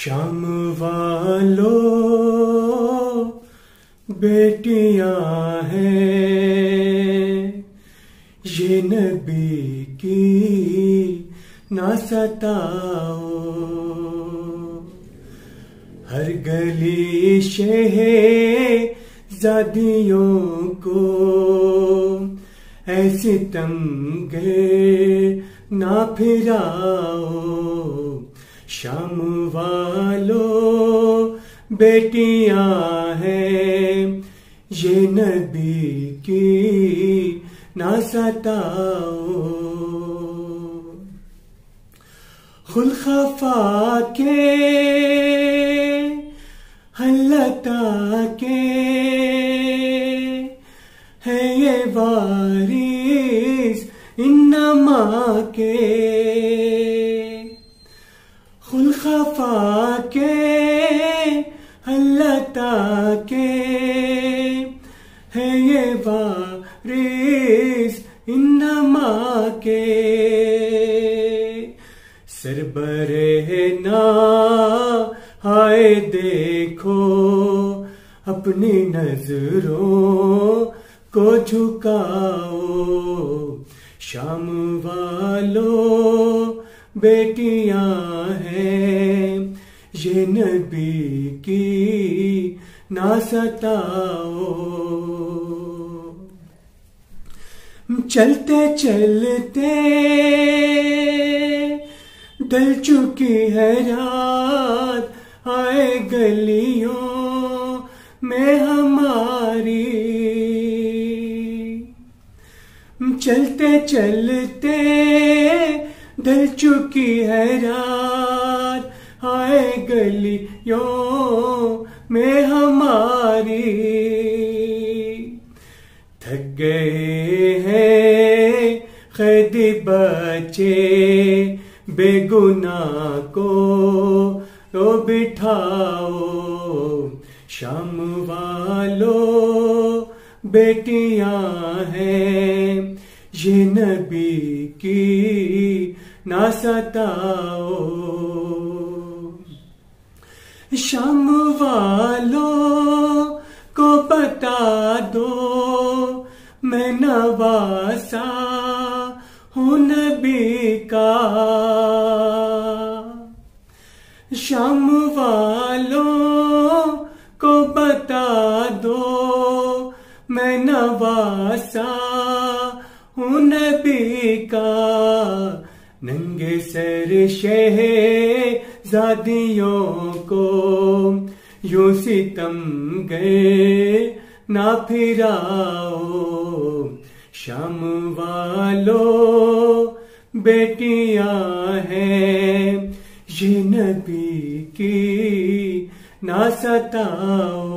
शाम वालों बेटियां हैं, ये नबी की ना सताओ। हर गली शहज़ादियों को ऐसे तमगे ना फिराओ। शाम वालों बेटियां हैं, ये नबी की ना सताओ। खुलखफा के हल्लता के है ये वारिस इन्नमा के। खुलखफा के हल्लता के है ये वारिस इन्नमा के। सरबरे ना हाय देखो अपनी नजरों को झुकाओ। शाम वालों बेटियां हैं, ये नबी की ना सताओ। चलते चलते ढल चुकी है रात, आए गलियों में हमारी। चलते चलते ढल चुकी है रात, आए गलियों में हमारी। थक गए हैं कैदी बच्चे, बेगुनाह को तो बिठाओ। शाम वालों बेटियां हैं, ये नबी की ना सताओ। शाम वालों को बता दो मैं नवासा हूँ नबी का। शाम वालों को बता दो मैं नवासा हूँ नबी का। नंगे सर शहज़ादियों को यूं सितम गए ना फिराओ। शाम वालों बेटियां हैं, ये नबी की ना सताओ।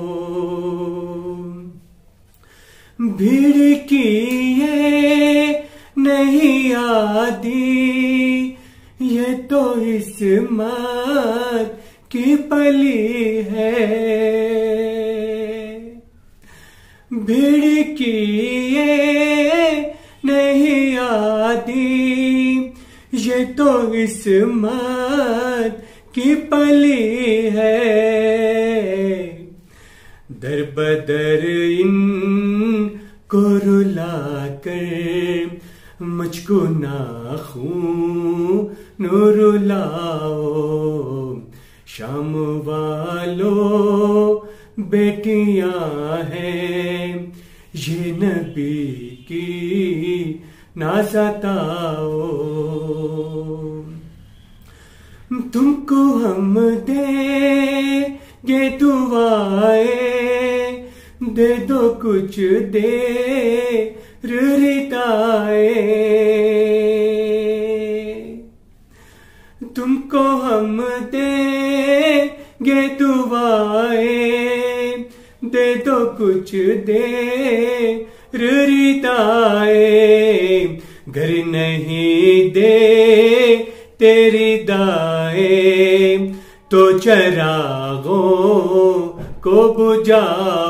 भीड़ की ये नहीं आदी, ये तो इस्मत की पली है। भीड़ की ये नहीं आदी, ये तो इस्मत की पली है। दर बदर इन को रुला कर मुझको नाखून रुलाओ। शाम वालों बेटियां हैं, ये नबी की ना सताओ। तुमको हम देंगे दुआएं, दे दो कुछ दे रिताए। तुमको हम देंगे दुआएं, दे दो कुछ दे रिताए। घर नहीं दे तेरी दाए, तो चरागों को बुझा